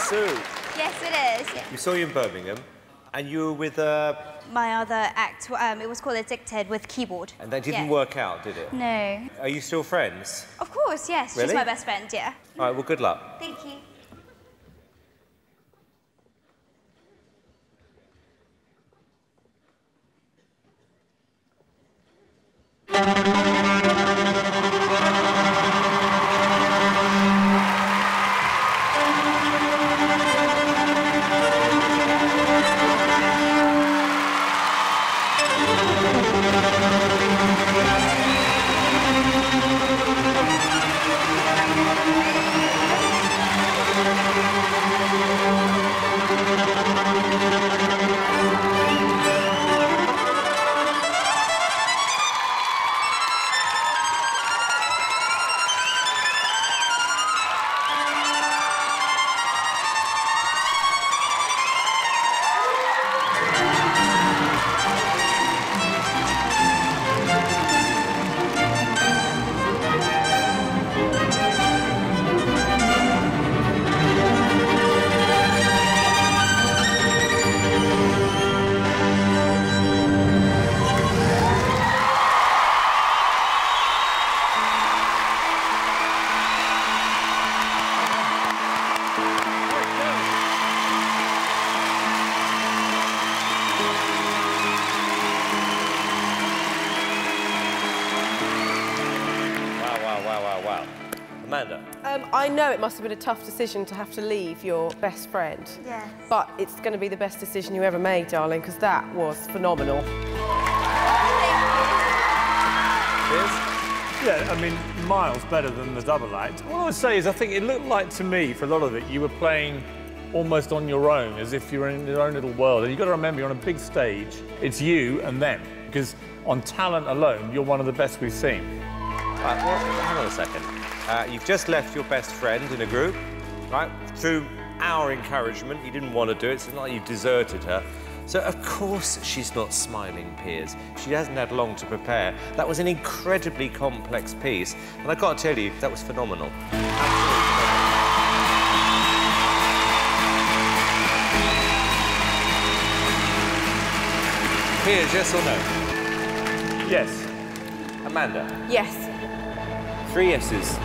Sue. Yes, it is. Yeah. We saw you in Birmingham, and you were with My other act, it was called Addicted with keyboard. And that didn't work out, did it? No. Are you still friends? Of course, yes. Really? She's my best friend, yeah. All right, well, good luck. Thank you. I know it must have been a tough decision to have to leave your best friend. Yeah. But it's going to be the best decision you ever made, darling, because that was phenomenal. Yeah, I mean, miles better than the double act. What I would say is I think it looked like to me, for a lot of it, you were playing almost on your own, as if you were in your own little world. And you've got to remember, you're on a big stage. It's you and them, because on talent alone, you're one of the best we've seen. Well, hang on a second. You've just left your best friend in a group, right? Through our encouragement, you didn't want to do it, so it's not like you deserted her. So, of course, she's not smiling, Pires. She hasn't had long to prepare. That was an incredibly complex piece, and I've got to tell you, that was phenomenal. Pires, yes or no? Yes. Amanda? Yes. 3 yeses.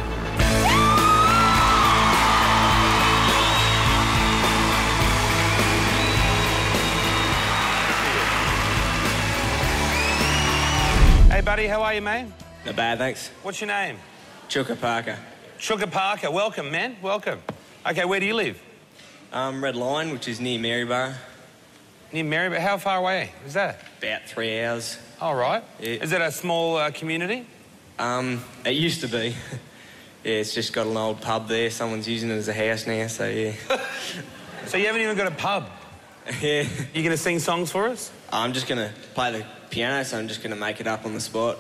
Hey, buddy, how are you, mate? Not bad, thanks. What's your name? Chooka Parker. Chooka Parker. Welcome, man. Welcome. OK, where do you live? Red Line, which is near Maryborough. Near Maryborough? How far away is that? About 3 hours. All right. Yeah. Is it a small community? It used to be. Yeah, it's just got an old pub there. Someone's using it as a house now, so yeah. So you haven't even got a pub? Yeah. You going to sing songs for us? I'm just going to play the piano, so I'm just going to make it up on the spot.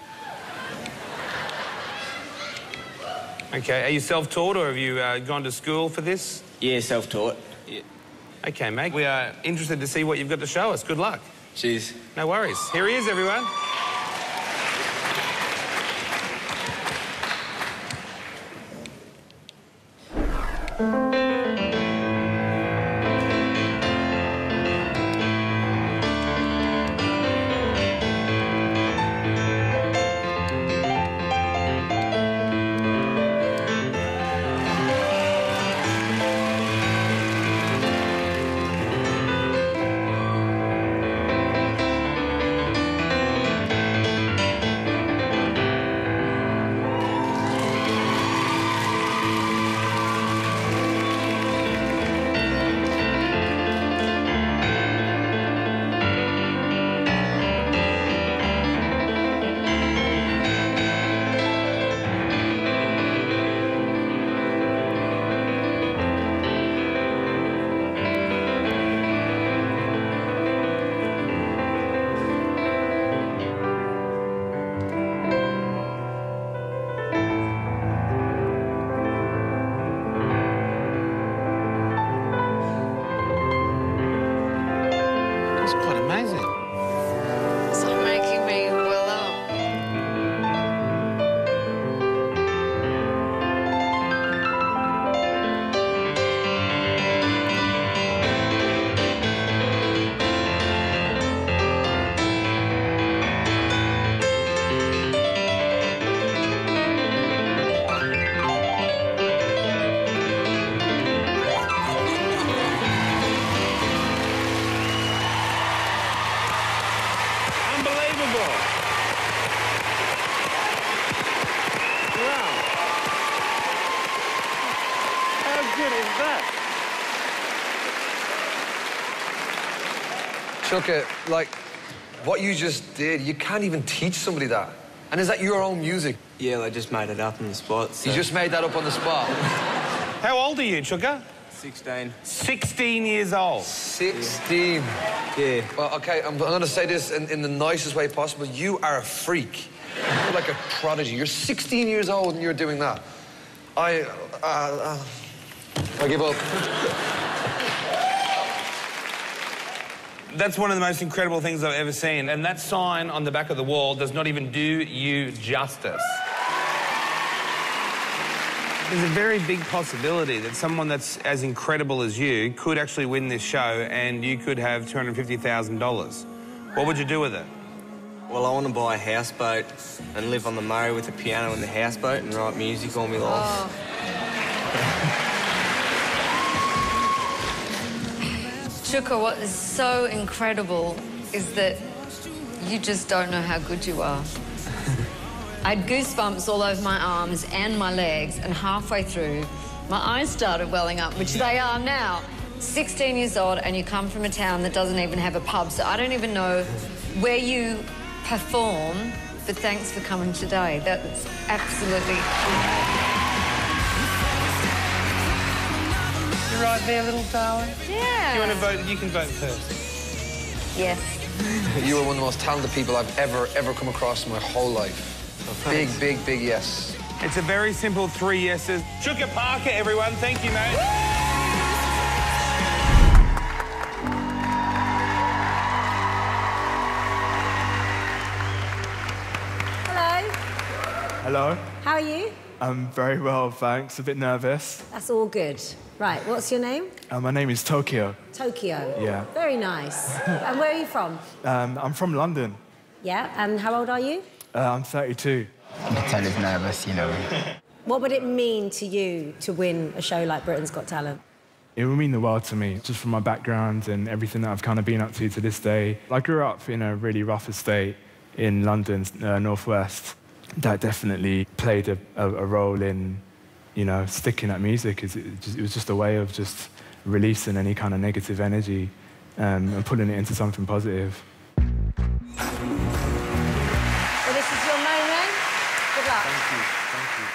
OK, are you self-taught or have you gone to school for this? Yeah, self-taught. Yeah. OK, mate. We are interested to see what you've got to show us. Good luck. Cheers. No worries. Here he is, everyone. was that? Chooka, like, what you just did, you can't even teach somebody that. And is that your own music? Yeah, I just made it up on the spot. So. You just made that up on the spot? How old are you, Chooka? 16. 16 years old. 16? Yeah. Well, OK, I'm going to say this in the nicest way possible. You are a freak. You're like a prodigy. You're 16 years old and you're doing that. I give up. That's one of the most incredible things I've ever seen, and that sign on the back of the wall does not even do you justice. There's a very big possibility that someone that's as incredible as you could actually win this show and you could have $250,000. What would you do with it? Well, I want to buy a houseboat and live on the Murray with a piano in the houseboat and write music all my life. Chooka, what is so incredible is that you just don't know how good you are. I had goosebumps all over my arms and my legs, and halfway through, my eyes started welling up, which they are now. 16 years old, and you come from a town that doesn't even have a pub, so I don't even know where you perform, but thanks for coming today. That's absolutely... You're right there, little darling. Yeah. You want to vote? You can vote first. Yes. You are one of the most talented people I've ever come across in my whole life. Big yes. It's a very simple 3 yeses. Chooka Parker, everyone. Thank you, mate. Hello. Hello. How are you? I'm very well, thanks. A bit nervous. That's all good. Right, what's your name? My name is Tokio. Tokyo. Yeah. Very nice. And where are you from? I'm from London. Yeah, and how old are you? I'm 32. You can tell he's nervous, you know. What would it mean to you to win a show like Britain's Got Talent? It would mean the world to me, just from my background and everything that I've kind of been up to this day. I grew up in a really rough estate in London's northwest. That definitely played a role in, you know, sticking at music. It was just a way of just releasing any kind of negative energy and putting it into something positive. Well, this is your moment. Good luck. Thank you. Thank you.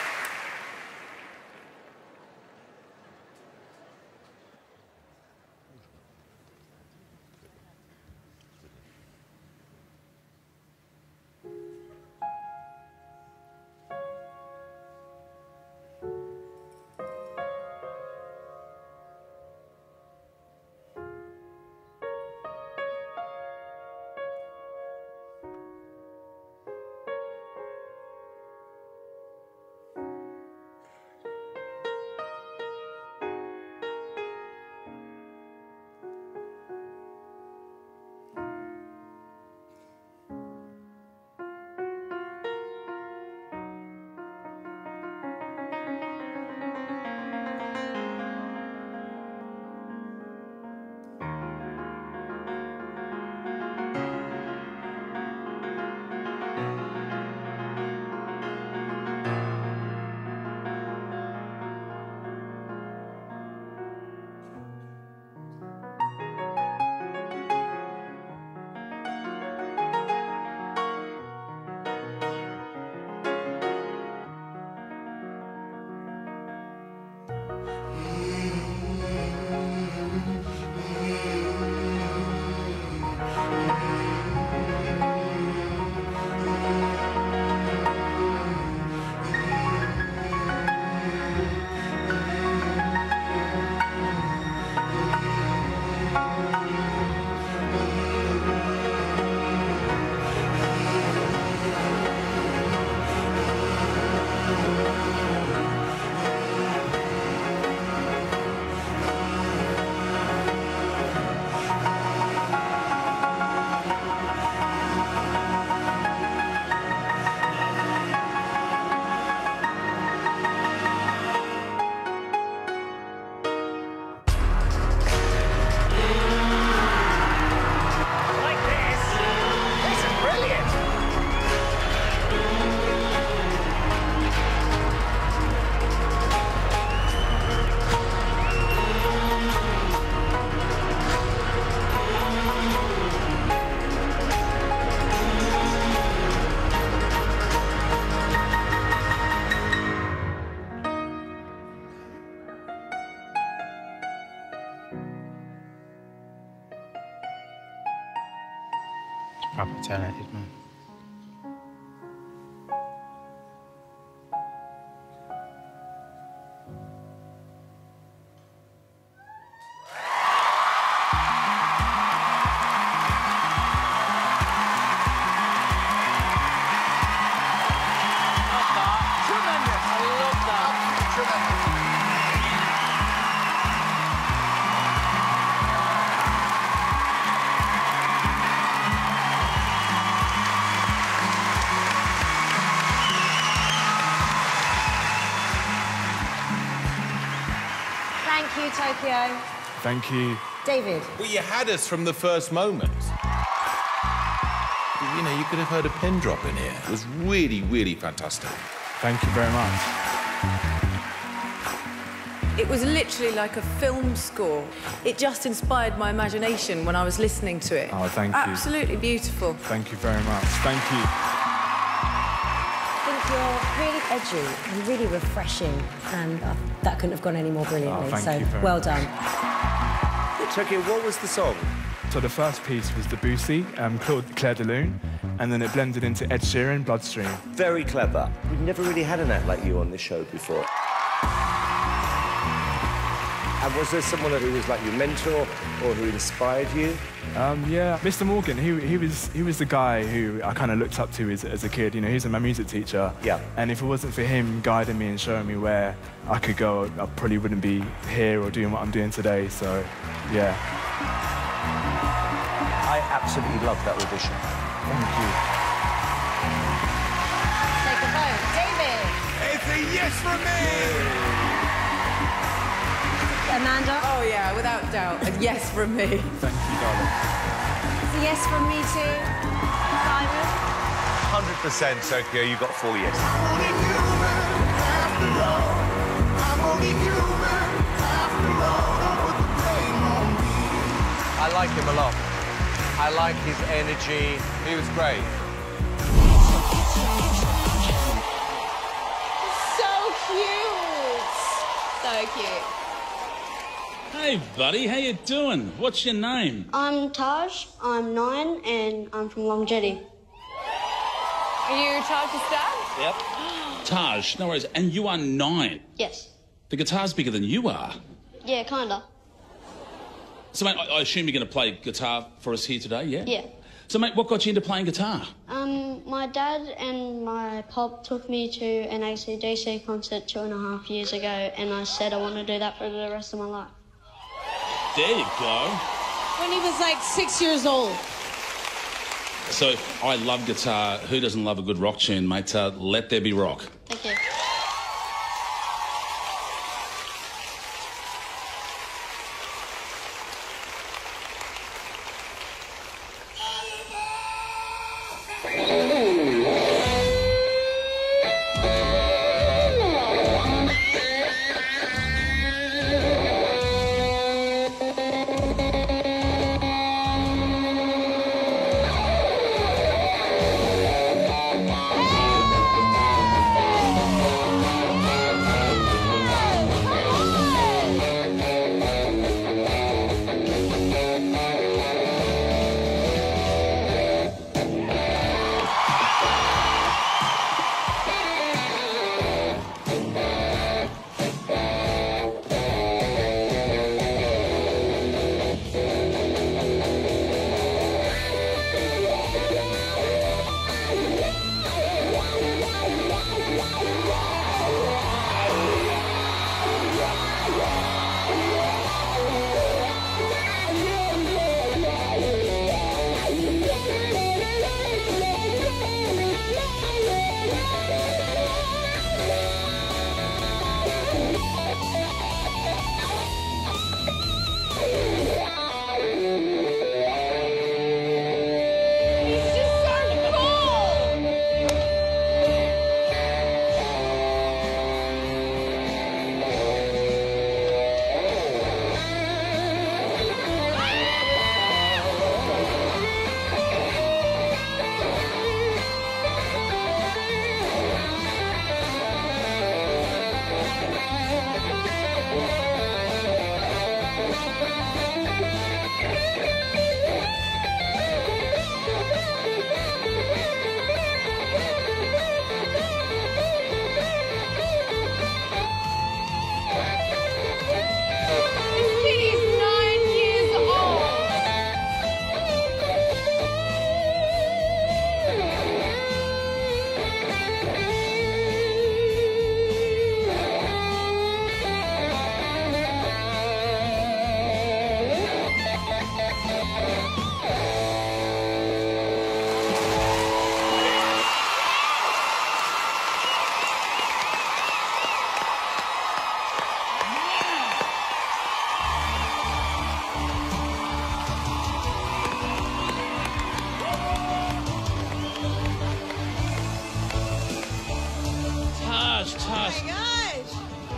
Proper talented, man. Thank you, Tokyo. Thank you. David. Well, you had us from the first moment. You know, you could have heard a pin drop in here. It was really, really fantastic. Thank you very much. It was literally like a film score. It just inspired my imagination when I was listening to it. Oh, thank you. Absolutely beautiful. Thank you very much. Thank you. I think you're really edgy and really refreshing, and that couldn't have gone any more brilliantly. Oh, thank so you very well much. done. Tokyo, what was the song? So the first piece was Debussy, Claire de Lune, and then it blended into Ed Sheeran, Bloodstream. Very clever. We've never really had an act like you on this show before. And was there someone who was like your mentor or who inspired you? Yeah, Mr. Morgan, he was the guy who I kind of looked up to as a kid. You know, he was my music teacher. Yeah. And if it wasn't for him guiding me and showing me where I could go, I probably wouldn't be here or doing what I'm doing today. So, yeah. I absolutely loved that audition. Thank you. Take a vote. David. It's a yes from me! Amanda? Oh, yeah, without doubt. A yes from me. Thank you, darling. It's a yes from me too. Simon? 100% Tokyo, you got 4 yes. I like him a lot. I like his energy. He was great. So cute. So cute. Hey, buddy, how you doing? What's your name? I'm Taj, I'm 9, and I'm from Longjetty. Are you Taj's dad? Yep. Taj, no worries. And you are 9? Yes. The guitar's bigger than you are. Yeah, kinda. So, mate, I assume you're going to play guitar for us here today, yeah? Yeah. So, mate, what got you into playing guitar? My dad and my pop took me to an AC/DC concert 2.5 years ago, and I said I want to do that for the rest of my life. There you go. When he was like 6 years old. So, I love guitar. Who doesn't love a good rock tune, mate? Let There Be Rock. Thank you.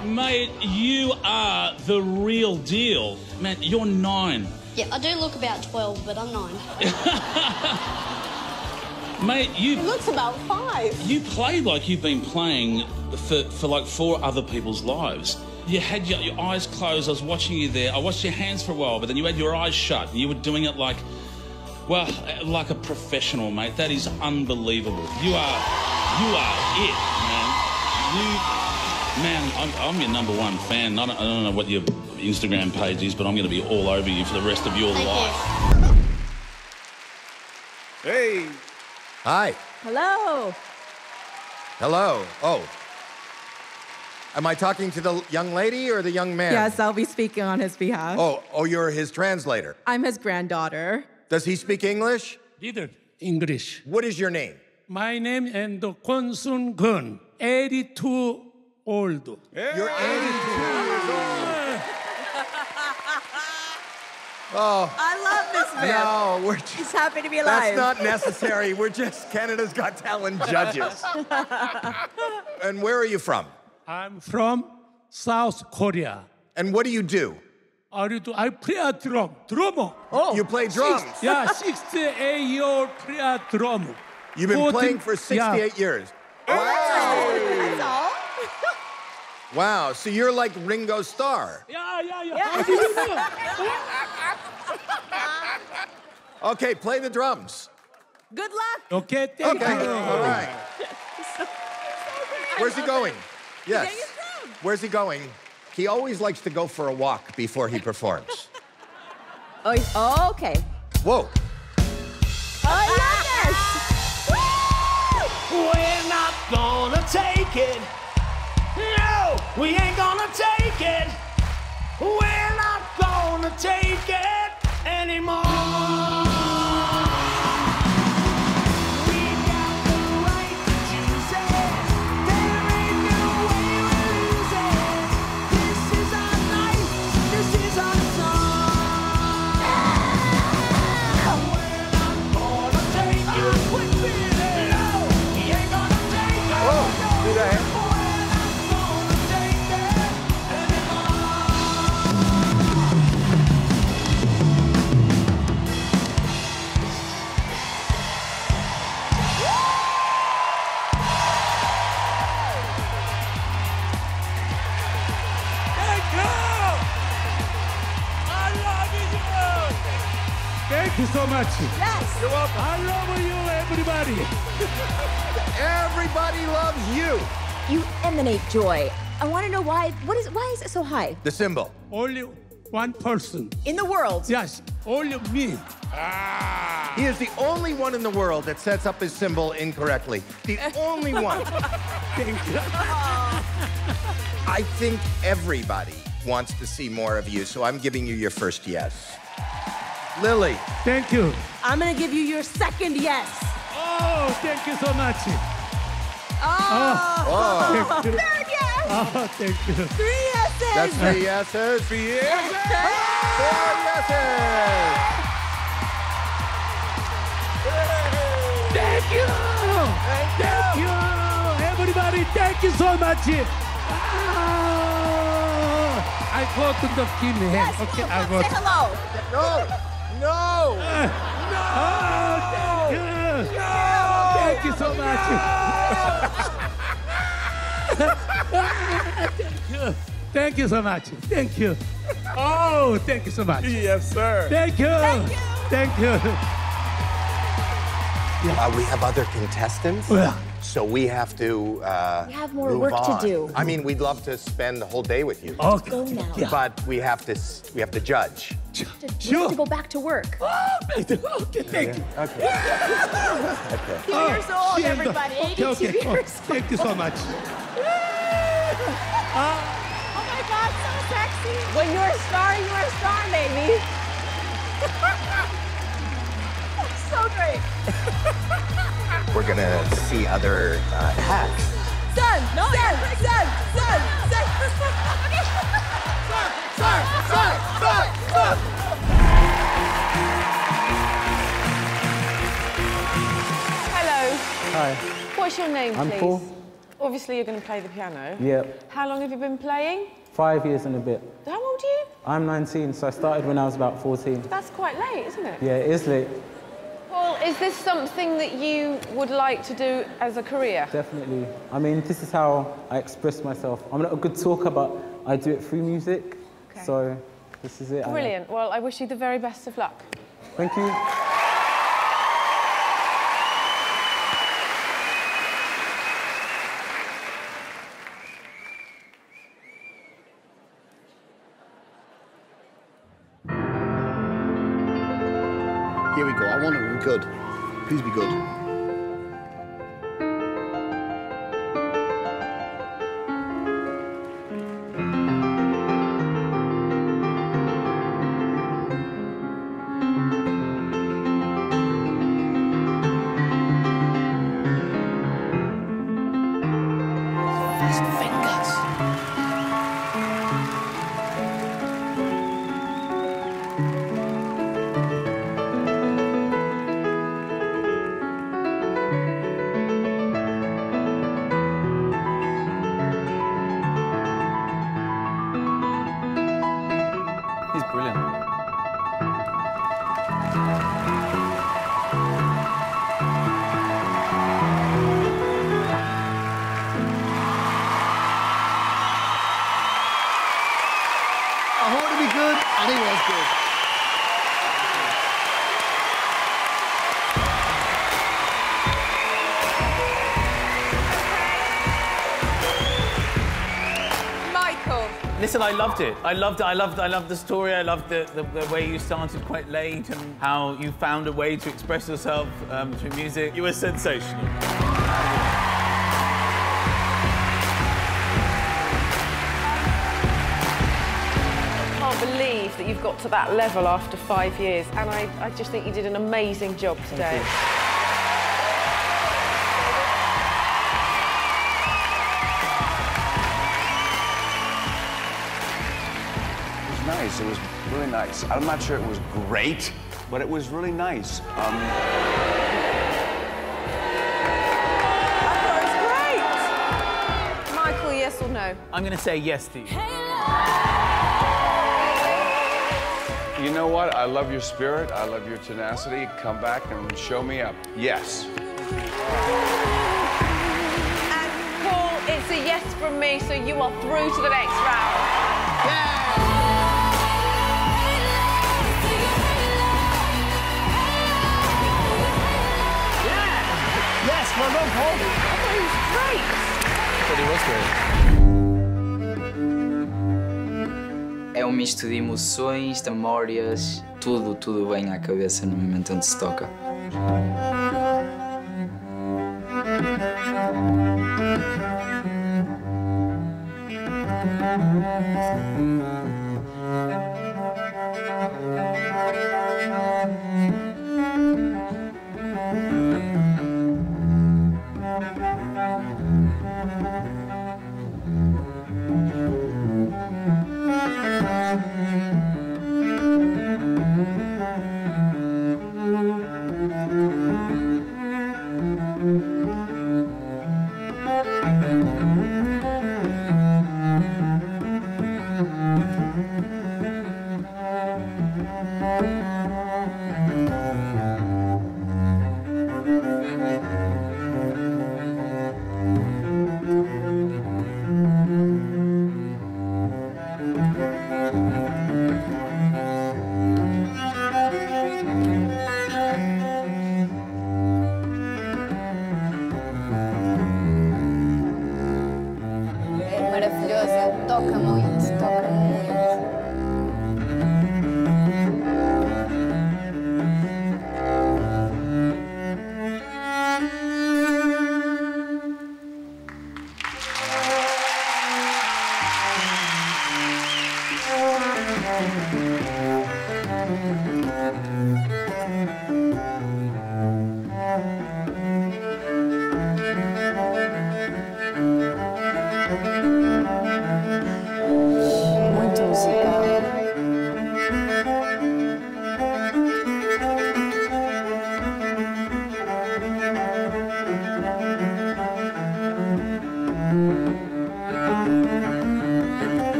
Mate, you are the real deal. Man, you're 9. Yeah, I do look about 12, but I'm 9. Mate, He looks about 5. You played like you've been playing for like 4 other people's lives. You had your eyes closed. I was watching you there. I watched your hands for a while, but then you had your eyes shut. And you were doing it like, well, like a professional, mate. That is unbelievable. You are it, man. I'm your #1 fan. I don't know what your Instagram page is, but I'm going to be all over you for the rest of your life. Hey. Hi. Hello. Hello. Oh. Am I talking to the young lady or the young man? Yes, I'll be speaking on his behalf. Oh, you're his translator. I'm his granddaughter. Does he speak English? Didn't English. What is your name? My name is Keun, 82 old. You're 82 years old. Oh. I love this man. No, we're just... He's happy to be alive. That's not necessary. We're just Canada's Got Talent judges. And where are you from? I'm from South Korea. And what do you do? I play a drum. Drummer. Oh, you play drums? 68-year play a drum. You've been playing for 68 years. Wow. That's all. Wow, so you're like Ringo Starr. Yeah. Okay, play the drums. Good luck. Okay, thank you. All right. Where's he going? Yes. Where's he going? He always likes to go for a walk before he performs. Oh, okay. Whoa. I love this. We're not gonna take it. No, we ain't gonna take it. We're not gonna take it anymore. Thank you so much. Yes. You're welcome. I love you, everybody. Everybody loves you. You emanate joy. I want to know why. Why is it so high? The symbol. Only one person. In the world. Yes, only me. He is the only one in the world that sets up his symbol incorrectly. The only one. Thank you. I think everybody wants to see more of you, so I'm giving you your first yes. Lily. Thank you. I'm going to give you your second yes. Oh, thank you so much. Oh. Thank you. Third yes. Oh, thank you. 3 yeses. That's 3 yeses. 4 yeses. Thank you. Thank you. Everybody, thank you so much. I go to the Kim hand. Yes, Okay, come, I go. say hello. No. Thank you so much. Thank you so much. Thank you. Oh, thank you so much. Yes, sir. Thank you. Thank you. We have other contestants, so we have to We have more move work on. to do. I mean, we'd love to spend the whole day with you. Okay. Go now. But we have to judge. We have to go back to work. Okay, thank you. Okay. 2 years old, everybody. 82 years. Thank you so much. Oh my God, so sexy. When you're a star, baby. So great. We're gonna see other hacks. Son. Hello. Hi. What's your name, I'm please? Paul. Obviously, you're going to play the piano. Yep. How long have you been playing? 5 years and a bit. How old are you? I'm 19, so I started when I was about 14. That's quite late, isn't it? Yeah, it is late. Paul, is this something that you would like to do as a career? Definitely. I mean, this is how I express myself. I'm not a good talker, but I do it through music. Okay. So this is it. Brilliant. Well, I wish you the very best of luck. Thank you. Here we go. I want it to be good. Please be good. Listen, I loved it. I loved the story. I loved the way you started quite late and how you found a way to express yourself through music. You were sensational. I can't believe that you've got to that level after 5 years, and I just think you did an amazing job today. It was really nice. I'm not sure it was great, but it was really nice. I thought it was great. Michael, yes or no? I'm going to say yes to you. You know what? I love your spirit. I love your tenacity. Come back and show me up. Yes. And Paul, it's a yes from me, so you are through to the next round. Yeah. Yes, well done, Paul. He was great. É um misto de emoções, de memórias, tudo vem à cabeça no momento onde se toca.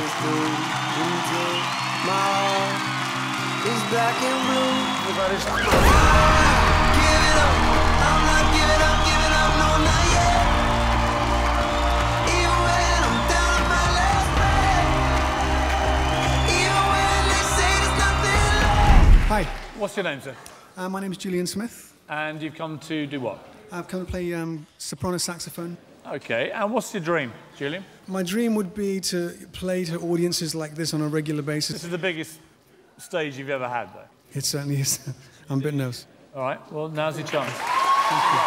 through. Until my heart is black and blue. Everybody's give it up. I'm not giving up, no, not yet. Even when I'm down on my last breath. Even when they say there's nothing left. Hi. What's your name, sir? My name is Julian Smith. And you've come to do what? I've come to play soprano saxophone. Okay, and what's your dream, Julian? My dream would be to play to audiences like this on a regular basis. This is the biggest stage you've ever had, though. It certainly is. I'm a bit nervous. All right, well, now's your chance. Thank you.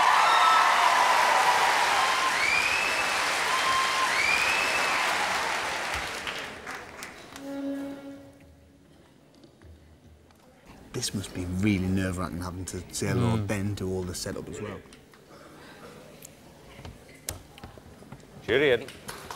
This must be really nerve-wracking having to say hello Ben to all the setup as well. Julian.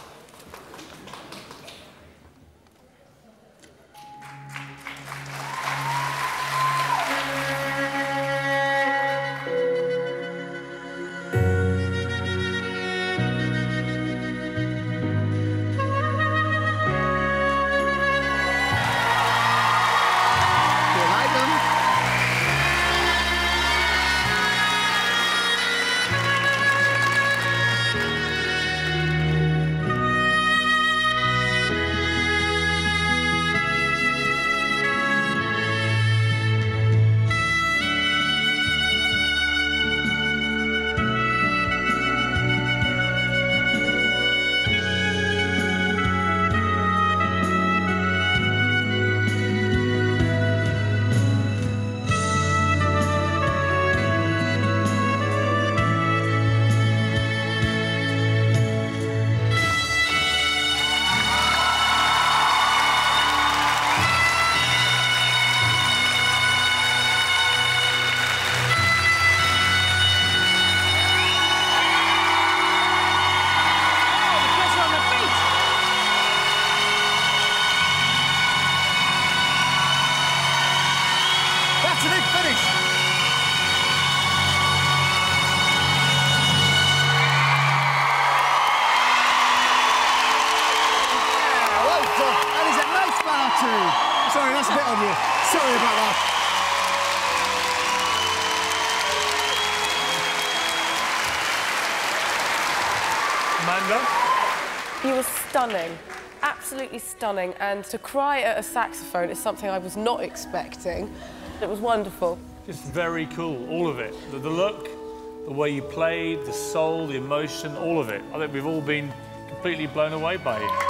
Sorry, that's a bit on you. Sorry about that. Amanda? He was stunning, absolutely stunning, and to cry at a saxophone is something I was not expecting. It was wonderful. Just very cool, all of it. The look, the way you played, the soul, the emotion, all of it. I think we've all been completely blown away by you.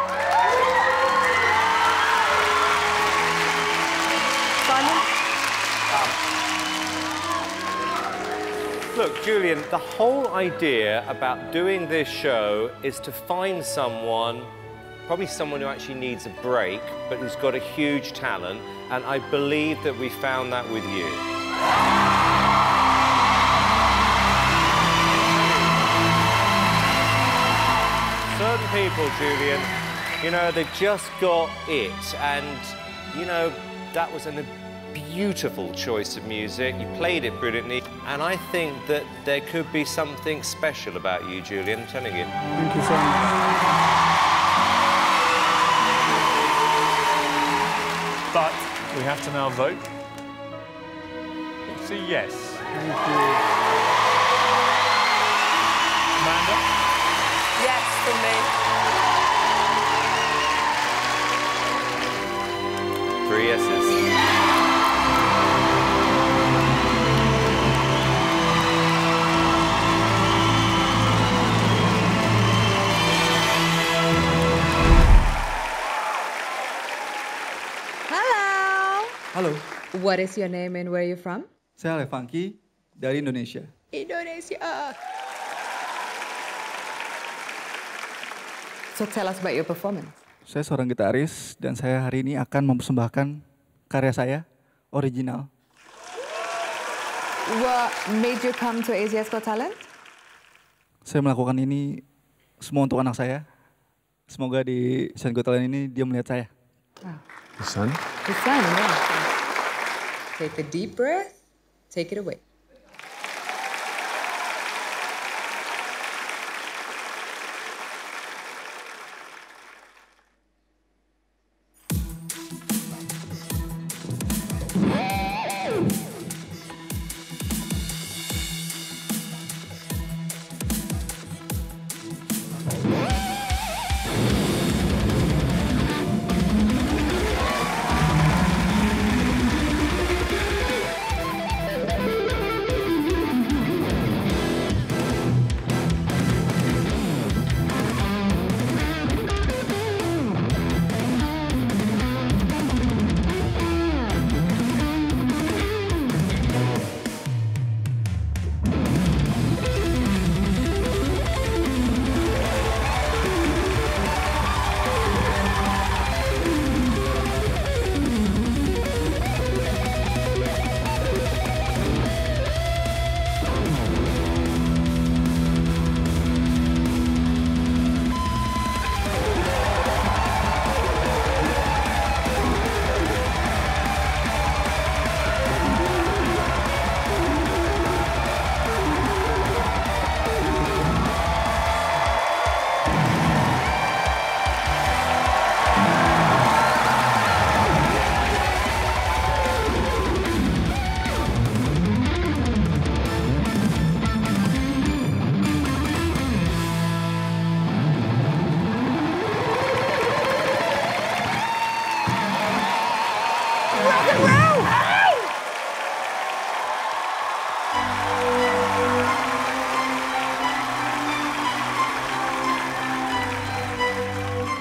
Look, Julian, the whole idea about doing this show is to find someone, probably someone who actually needs a break, but who's got a huge talent, and I believe that we found that with you. Certain people, Julian, you know, they just got it, and, you know, that was a beautiful choice of music. You played it brilliantly, and I think that there could be something special about you, Julian, I'm telling you. Thank you so much. But we have to now vote. It's a yes. Thank you. Amanda? Yes, from me. 3 yeses. Halo. What is your name and where are you from? Saya Funky dari Indonesia. Indonesia. So tell us about your performance. Saya seorang gitaris dan saya hari ini akan mempersembahkan karya saya, original. What made you come to Asia's Got Talent? Saya melakukan ini semua untuk anak saya. Semoga di Asia's Got Talent ini dia melihat saya. Wow. The sun? The sun, yeah. Take a deep breath, take it away.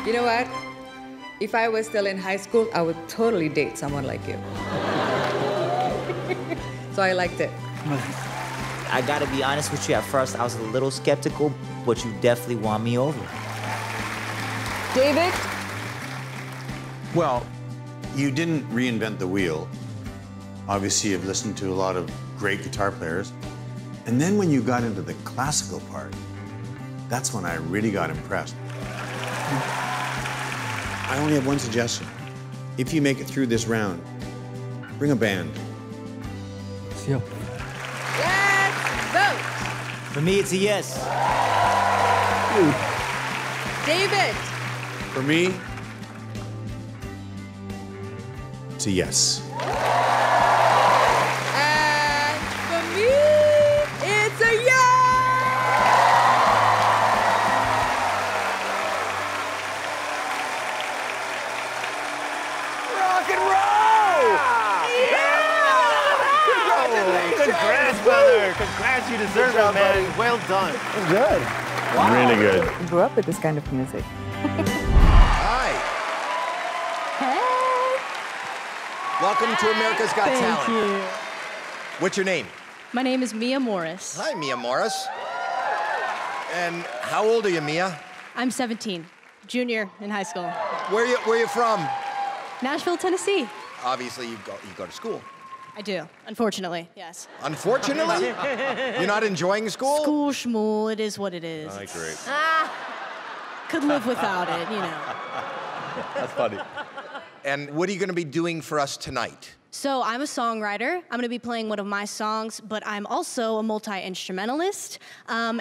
You know what? If I was still in high school, I would totally date someone like you. So I liked it. I gotta be honest with you, at first I was a little skeptical, but you definitely won me over. David? Well, you didn't reinvent the wheel. Obviously, you've listened to a lot of great guitar players. And then when you got into the classical part, that's when I really got impressed. I only have one suggestion. If you make it through this round, bring a band. Siap. Let's vote. For me, it's a yes. David. For me, it's a yes. And for me, it's a yes. Rock and roll! Congrats, brother. Congrats, you deserve it, man. Well done. It's good. Wow. Really good. I grew up with this kind of music. Hi. Hey. Welcome to America's Got Talent. Thank you. What's your name? My name is Mia Morris. Hi, Mia Morris. And how old are you, Mia? I'm 17, junior in high school. Where are you from? Nashville, Tennessee. Obviously, you go to school. I do, unfortunately, yes. Unfortunately? You're not enjoying school? School schmool, it is what it is. I agree. Could live without it, you know. That's funny. And what are you going to be doing for us tonight? So I'm a songwriter. I'm going to be playing one of my songs, but I'm also a multi-instrumentalist. And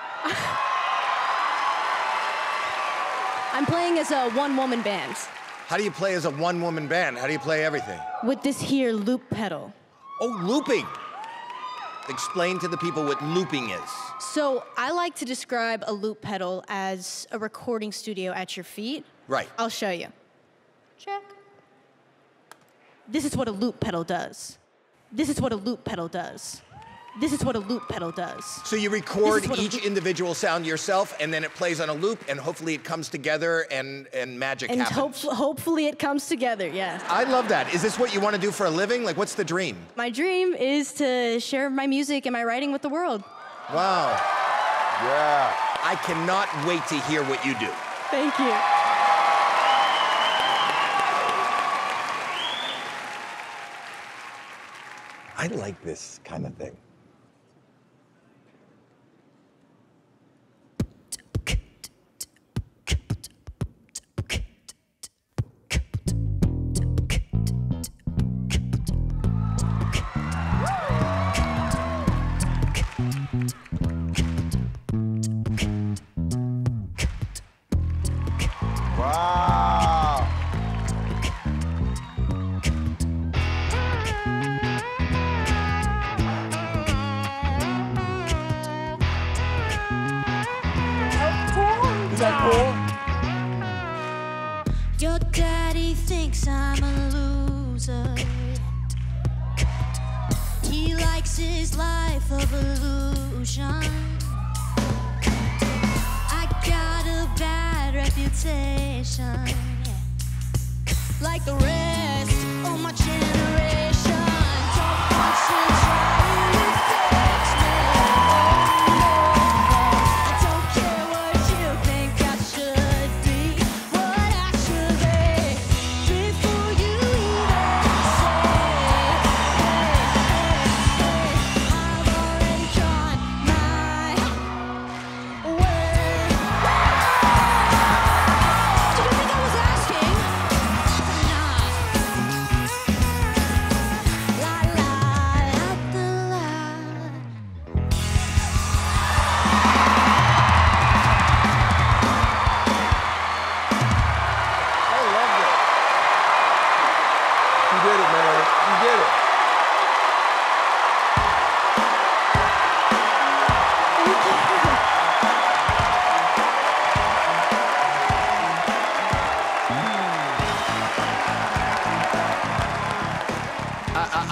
I'm playing as a one-woman band. How do you play as a one-woman band? How do you play everything? With this here loop pedal. Oh, looping. Explain to the people what looping is. So I like to describe a loop pedal as a recording studio at your feet. Right. I'll show you. Check. This is what a loop pedal does. This is what a loop pedal does. This is what a loop pedal does. So you record each individual sound yourself, and then it plays on a loop, and hopefully it comes together, and magic happens. And hopefully it comes together, yes. I love that. Is this what you want to do for a living? Like, what's the dream? My dream is to share my music and my writing with the world. Wow. Yeah. I cannot wait to hear what you do. Thank you. I like this kind of thing. Wow. Is that cool? Your daddy thinks I'm a loser. He likes his life of illusion. I got a bad reputation, like the rest of my generation. Don't want to try to fix me. I don't care what you think I should be, what I should be, before you even say, I've already gone my way. Did you think I was asking? Nah.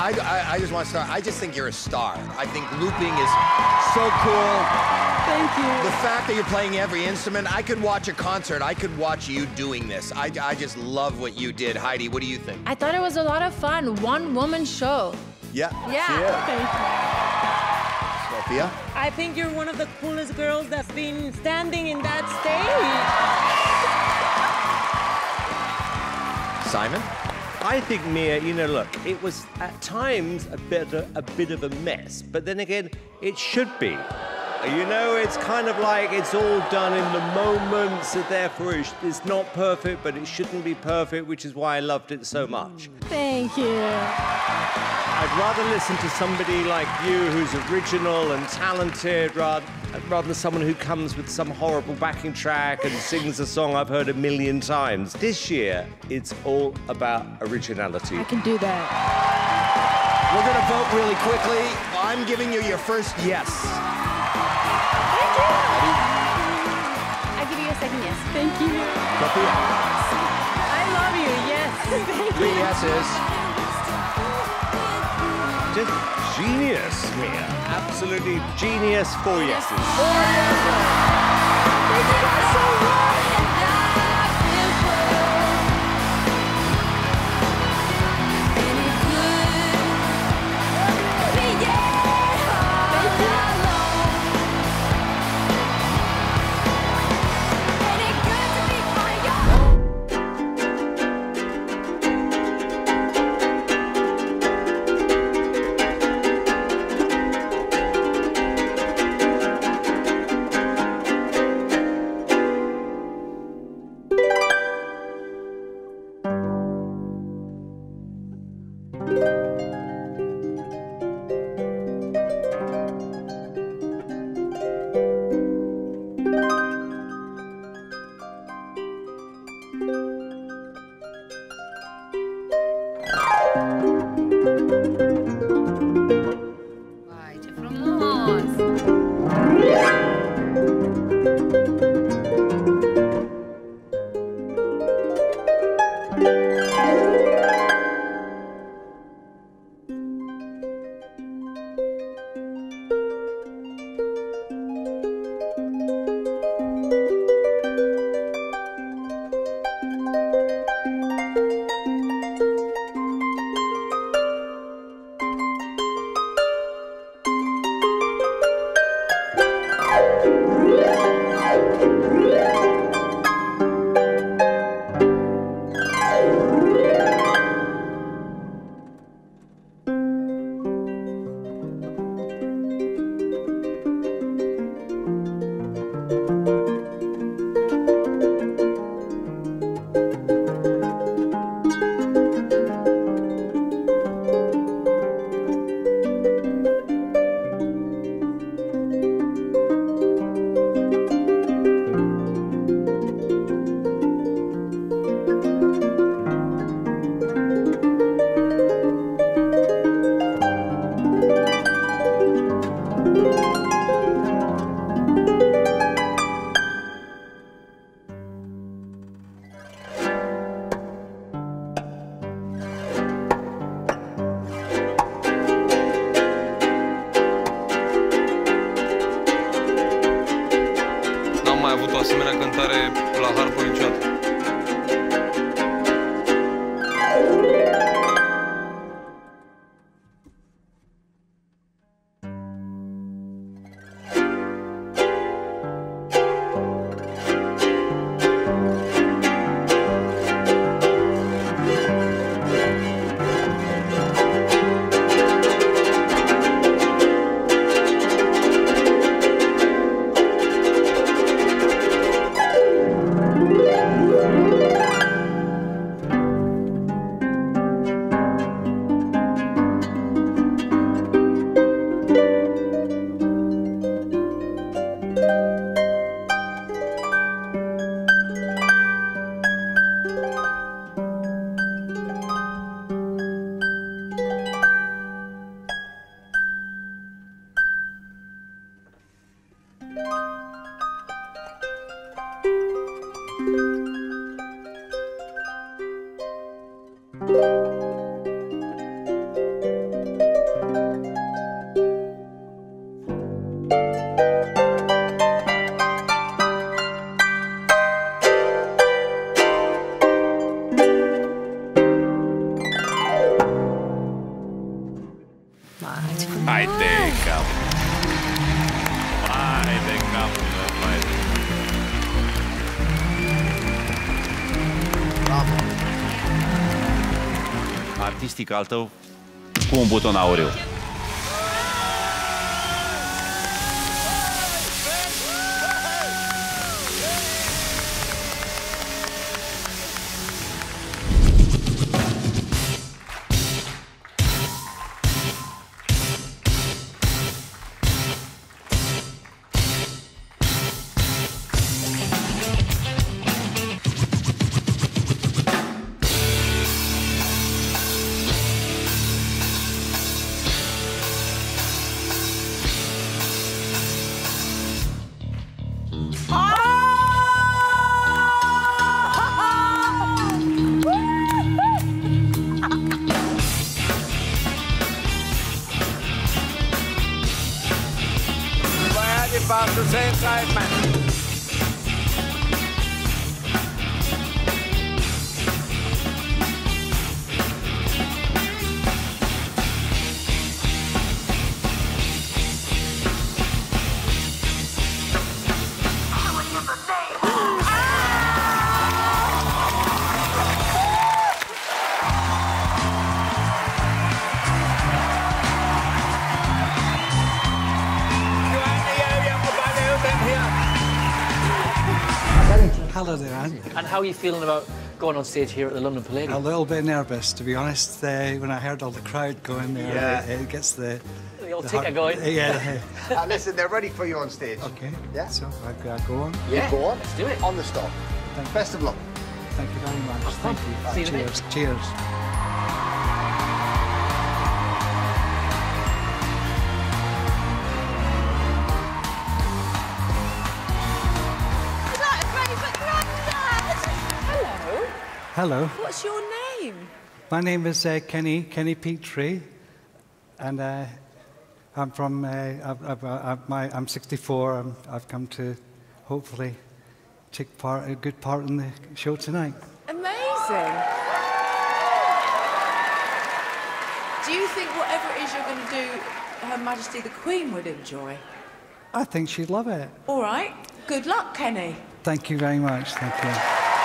I just want to start. I just think you're a star. I think looping is so cool. Thank you. The fact that you're playing every instrument, I could watch a concert. I could watch you doing this. I just love what you did. Heidi, what do you think? I thought it was a lot of fun. One-woman show. Yeah. Yeah. Thank you. Sophia? I think you're one of the coolest girls that's been standing in that stage. Simon? I think, Mia, you know, look, it was at times a bit of a mess, but then again, it should be. You know, it's kind of like it's all done in the moment, so therefore it's not perfect, but it shouldn't be perfect, which is why I loved it so much. Thank you. I'd rather listen to somebody like you who's original and talented rather than someone who comes with some horrible backing track and sings a song I've heard 1,000,000 times. This year, it's all about originality. I can do that. We're going to vote really quickly. I'm giving you your first yes. Thank you. I give you a second yes. Thank you. Sophia? I love you, yes. Thank Three you. yeses. Just genius, Mia. Absolutely genius. 4 yeses. 4 yeses. Thank you guys so much. Vai te capo. Vai te capo. Bravo. Artistic al tău cu un buton auriu. About the same side, man. Hello there, Anne. And how are you feeling about going on stage here at the London Palladium? A little bit nervous, to be honest. When I heard all the crowd going there, it gets the old ticker going. Yeah. Listen, they're ready for you on stage. Okay. Yeah. So I go on. Yeah. Go on. Let's do it. On the stop. Best of luck. Thank you very much. Thank you. See you in a bit. Cheers. Cheers. Hello. What's your name? My name is Kenny Petrie, and I'm from. I'm 64. I've come to hopefully take a good part in the show tonight. Amazing. Do you think whatever it is you're going to do, Her Majesty the Queen would enjoy? I think she'd love it. All right. Good luck, Kenny. Thank you very much. Thank you.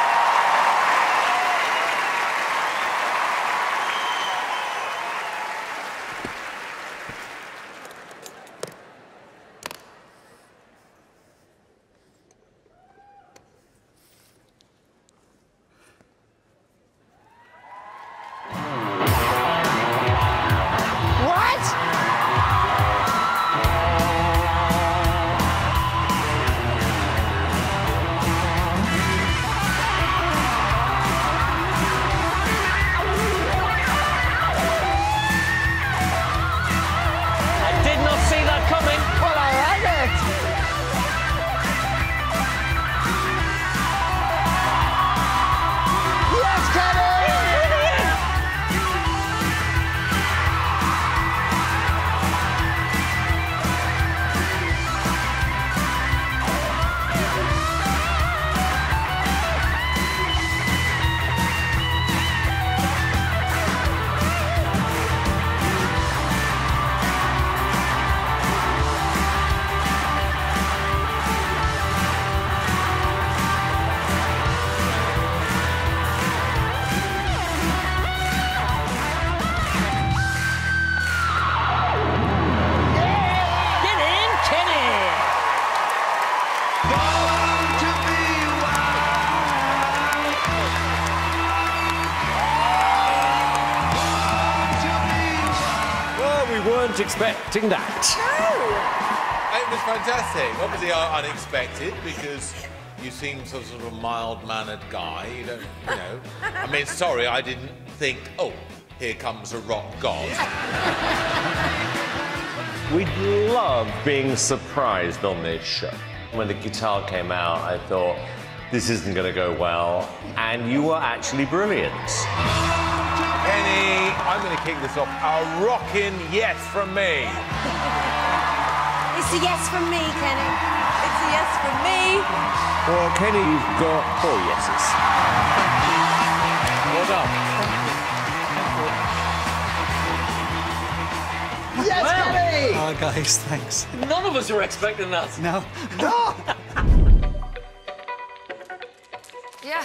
Expecting that. It was fantastic. Obviously unexpected because you seem sort of a mild-mannered guy. You don't, you know. I mean, sorry, I didn't think, oh, here comes a rock god. We love being surprised on this show. When the guitar came out, I thought, this isn't going to go well. And you were actually brilliant. Kenny, I'm going to kick this off. A rockin' yes from me. It's a yes from me, Kenny. It's a yes from me. Well, Kenny, you've got 4 yeses. Oh, guys, thanks. None of us were expecting that. No. No! Yeah.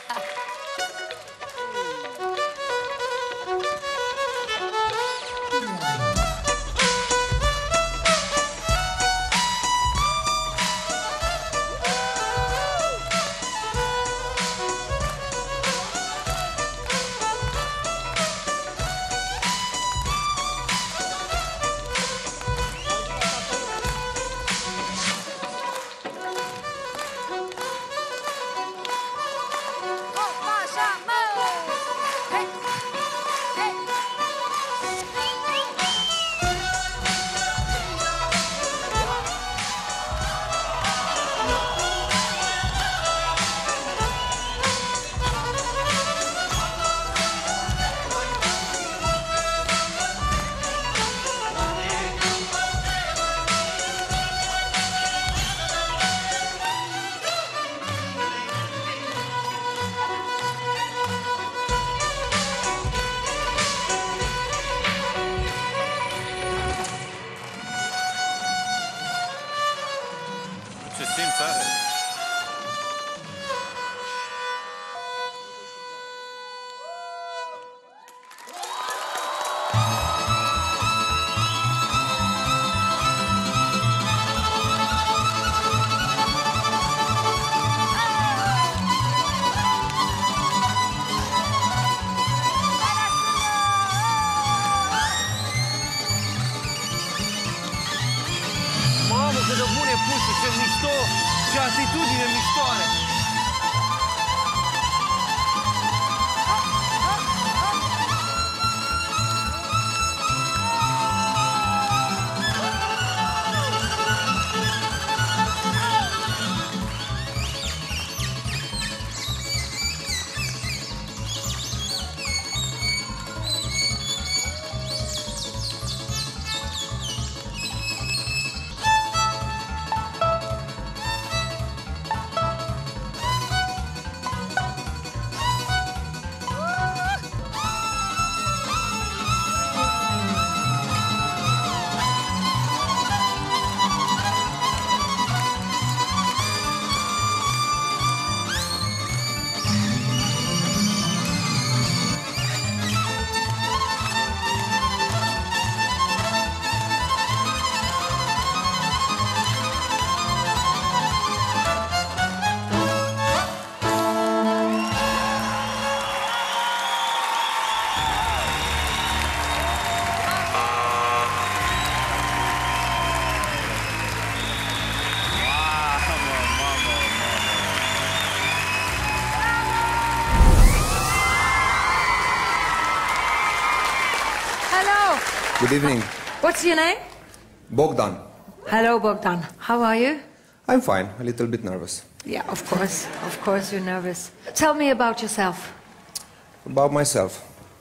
Good evening. What's your name? Bogdan. Hello, Bogdan. How are you? I'm fine, a little bit nervous. Yeah, of course. Of course you're nervous. Tell me about yourself. About myself.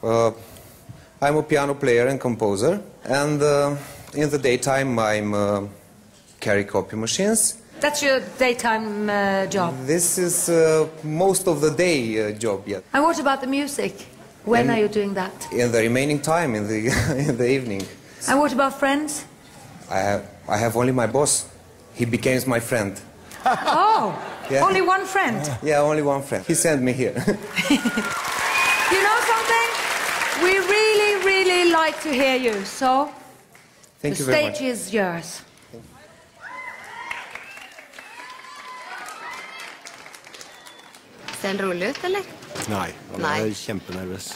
I'm a piano player and composer, and in the daytime I'm carry copy machines. That's your daytime job. This is most of the day job yet. And what about the music? When are you doing that? In the remaining time, in the in the evening. And what about friends? I have only my boss. He became my friend. Oh, yeah. Only one friend? Yeah, only one friend. He sent me here. You know something? We really, really like to hear you, so Thank the you very much. stage is yours. Ser den rolig ut, eller? Nei, han Nei. er kjempenervøs.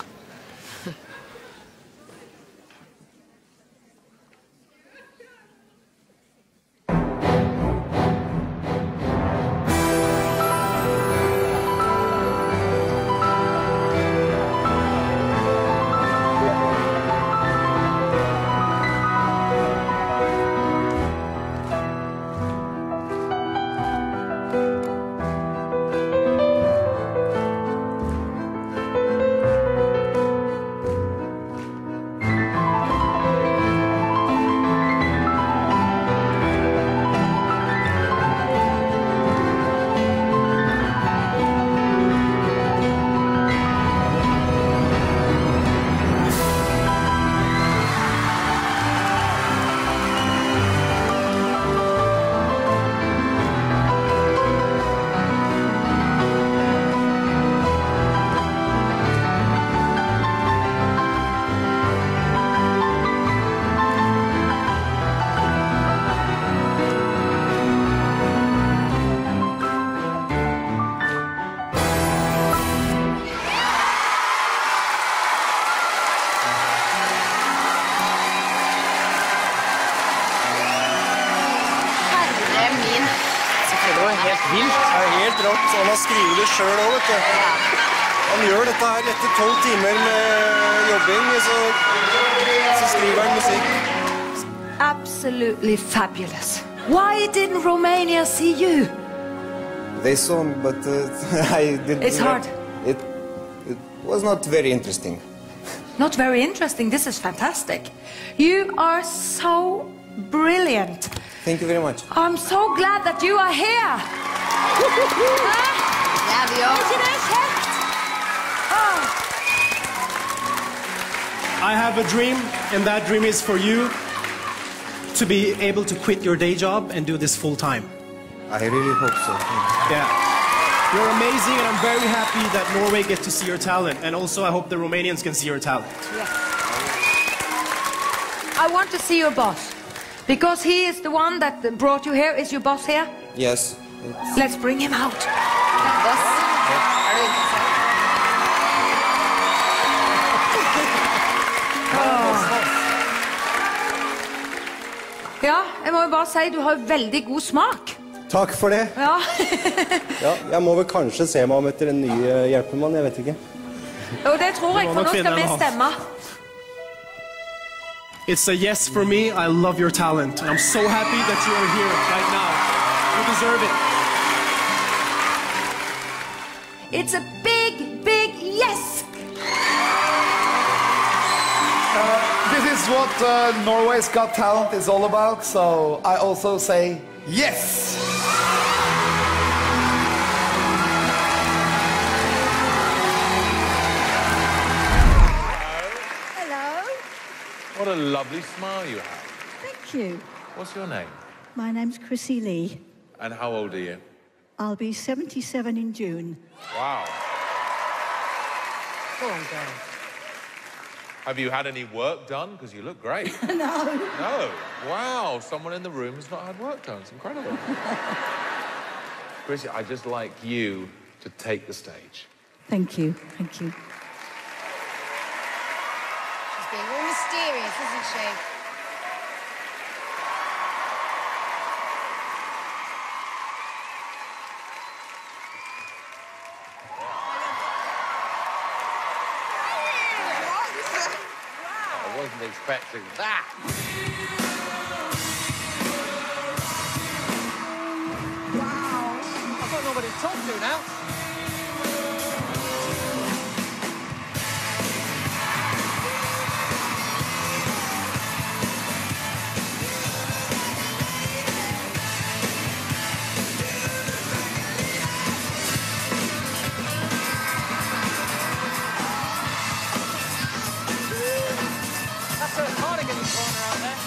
han skriver det selv også, vet du. Han gjør dette her etter 12 timer med jobbing, så skriver han musikk. Absolutely fabulous. Why didn't Romania see you? They saw me, but I didn't... It's hard. It was not very interesting. Not very interesting. This is fantastic. You are so brilliant. Thank you very much. I'm so glad that you are here. I have a dream, and that dream is for you to be able to quit your day job and do this full time. I really hope so. Yeah. You're amazing, and I'm very happy that Norway gets to see your talent, and also I hope the Romanians can see your talent. Yes. I want to see your boss, because he is the one that brought you here. Is your boss here? Yes. Let's bring him out. Ja, jeg må jo bare si, du har veldig god smak. Takk for det. Ja. Ja, jeg må vel kanskje se meg om etter en ny hjelpemann, jeg vet ikke. Jo, det tror jeg, for nå skal vi stemme. It's a yes for me. I love your talent, and I'm so happy that you are here right now. You deserve it. It's a big, big yes. This is what Norway's Got Talent is all about, so I also say yes! Hello. What a lovely smile you have. Thank you. What's your name? My name's Crissy Lee. And how old are you? I'll be 77 in June. Wow. Go on, girl. Have you had any work done? Because you look great. No. No. Wow. Someone in the room has not had work done. It's incredible. Crissy, I'd just like you to take the stage. Thank you. Thank you. She's being all mysterious, isn't she? I wasn't expecting that. Wow. I don't know what to talk to now. That's a cardigan corner out there.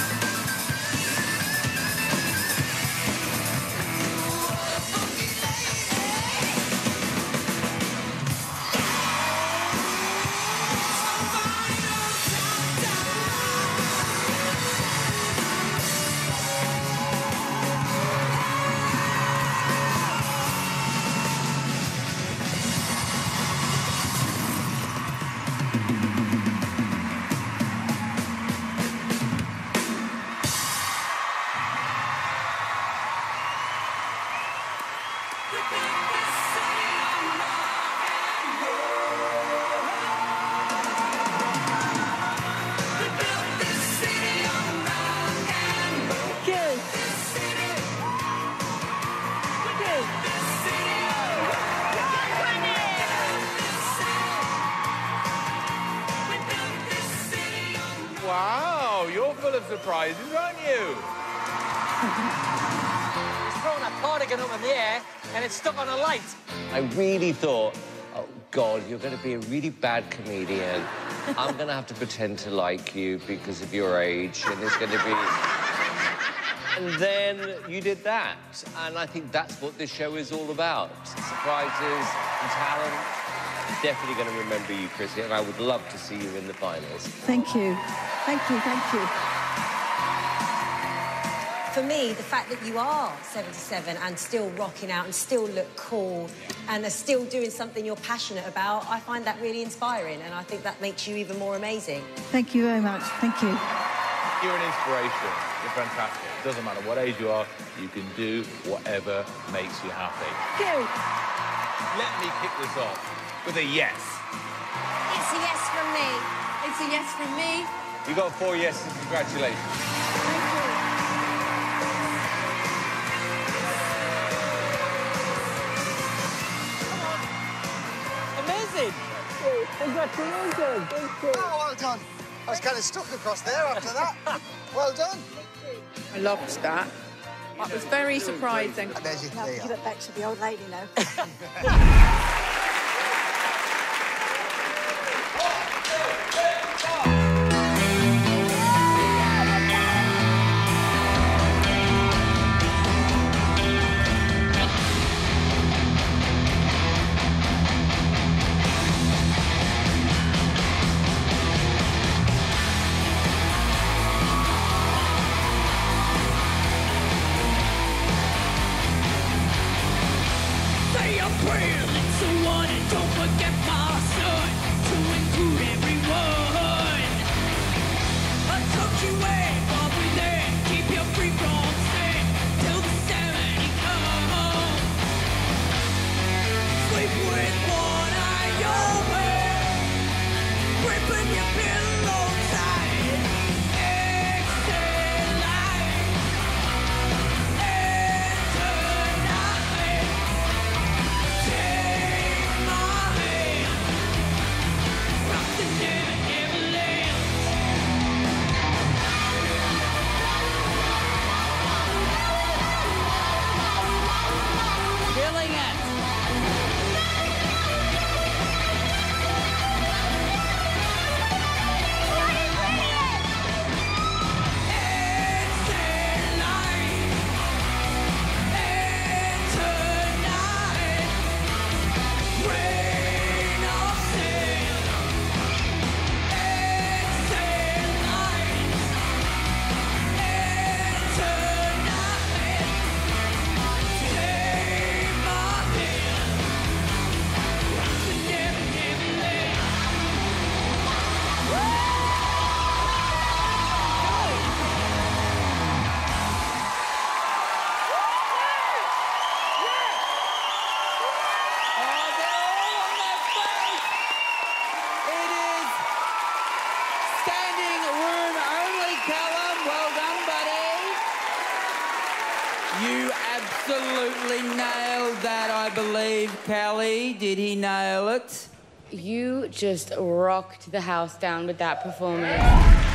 Wow, you're full of surprises, aren't you? He's thrown a cardigan up in the air and it's stuck on a light. I really thought, oh, God, you're going to be a really bad comedian. I'm going to have to pretend to like you because of your age, and it's going to be... And then you did that, and I think that's what this show is all about. Surprises and talent. I'm definitely going to remember you, Crissy, and I would love to see you in the finals. Thank you. Thank you. Thank you. For me, the fact that you are 77 and still rocking out and still look cool and are still doing something you're passionate about, I find that really inspiring, and I think that makes you even more amazing. Thank you very much. Thank you. You're an inspiration. You're fantastic. It doesn't matter what age you are, you can do whatever makes you happy. Thank you. let me kick this off with a yes. It's a yes from me. It's a yes from me. You got 4 yeses. Congratulations. Amazing. Congratulations. Thank you. Oh, well done. I was kind of stuck across there after that. Well done. I loved that. That was very surprising. There's your Give it back to the old lady now. Say your prayers, someone, and don't forget my son to include everyone. I tucked you away, but we there, keep you free from sin till the 70 comes. Sleep with one eye open, gripping your pillow tight. Exhale light, and tonight. Take my hand, rock the never land. Feeling it. Exhale light, and tonight. Rain of sin. Exhale light, and tonight. Take my hand, rock the never land. It is standing room only, Callum. Well done, buddy. You absolutely nailed that, I believe, Callie. Did he nail it? You just rocked the house down with that performance.